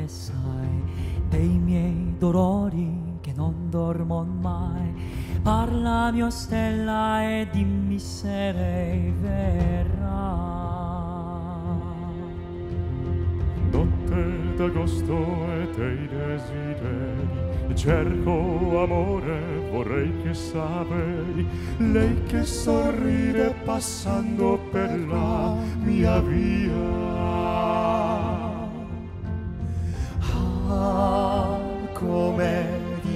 che sai dei miei dolori che non dormo mai. Parlami, o stella, e dimmi se lei verrà. Notte d'agosto e dei desideri, cerco amore, vorrei che saperi, lei che sorride passando per la mia via. Ah, com'è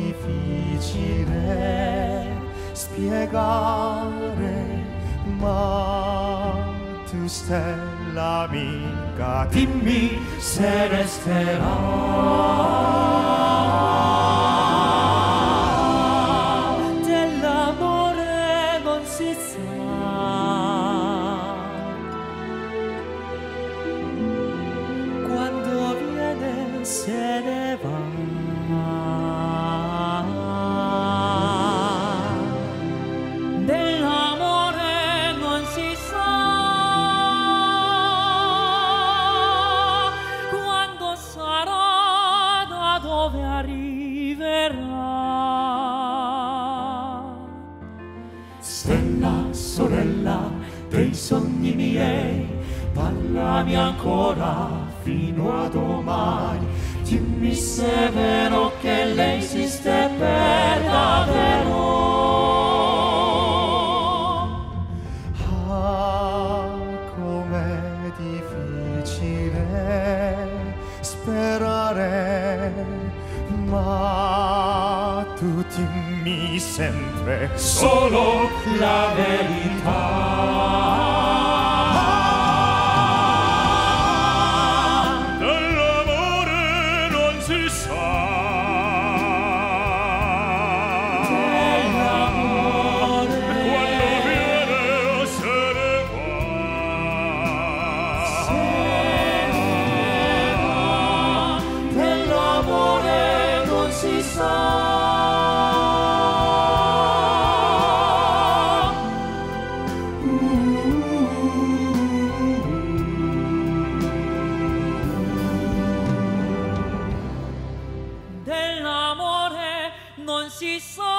difficile spiegare, ma tu stella amica, dimmi se resterà. Dell'amore non si sa, quando viene se ne va. Dell'amore non si sa, quando sarà, da dove arriverà. Stella, sorella dei sogni miei, parlami ancora fino a domani. Dimmi se è vero che lei esiste per davvero. Ah, com'è difficile sperare, ma tu dimmi sempre solo la verità. Dell'amore non si sa, Dell'amore quando viene se ne va. dell'amore non si sa. Dell'amore non si sa.